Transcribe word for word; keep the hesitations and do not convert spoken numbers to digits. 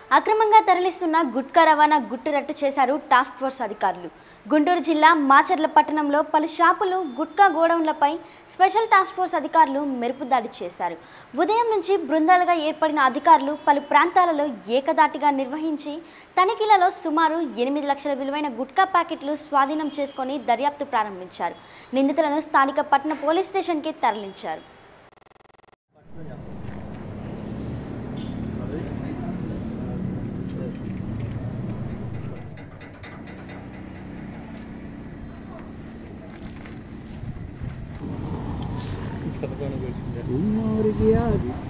అక్రమంగా తరలిస్తున్న గుట్కా రవాణా గుట్టురట్టు చేశారు టాస్క్ ఫోర్స్ అధికారులు. గుంటూరు జిల్లా మాచర్ల పట్టణంలో పలు షాపులు గుట్కా గోడౌన్లపై స్పెషల్ టాస్క్ ఫోర్స్ అధికారులు మెరుపు దాడి చేశారు. ఉదయం నుంచి బృందాలుగా ఏర్పడిన అధికారులు పలు ప్రాంతాలలో ఏకదాటిగా నిర్వహించి తనిఖీలలో సుమారు ఎనిమిది లక్షల విలువైన గుట్కా ప్యాకెట్లు స్వాధీనం చేసుకుని దర్యాప్తు ప్రారంభించారు. నిందితులను స్థానిక పట్టణ పోలీస్ స్టేషన్కి తరలించారు. उम्र गया